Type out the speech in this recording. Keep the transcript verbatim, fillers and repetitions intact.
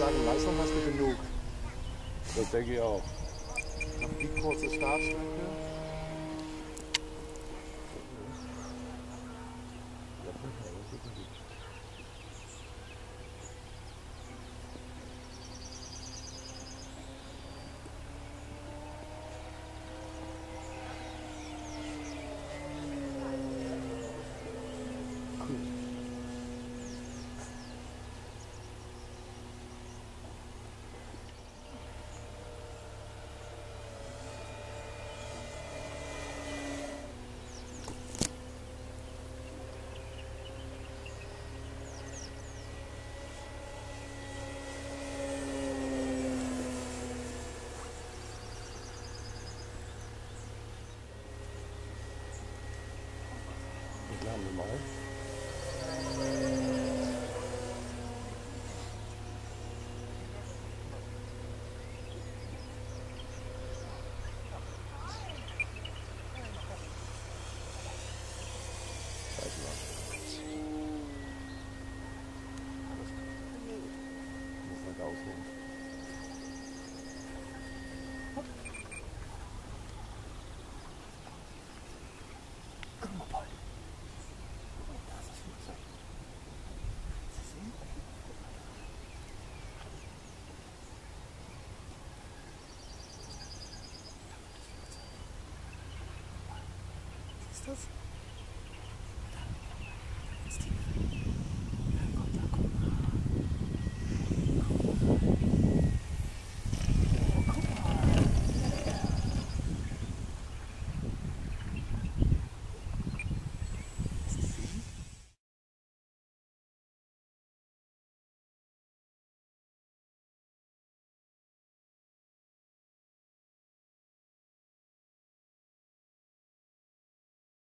sagen, Leistung hast du genug. Das denke ich auch. Noch die kurze Startstrecke. Lernen wir mal. Muss nicht ausnehmen. Guck mal, Paul. Da ist das Flugzeug. Sie sehen? Was ist das?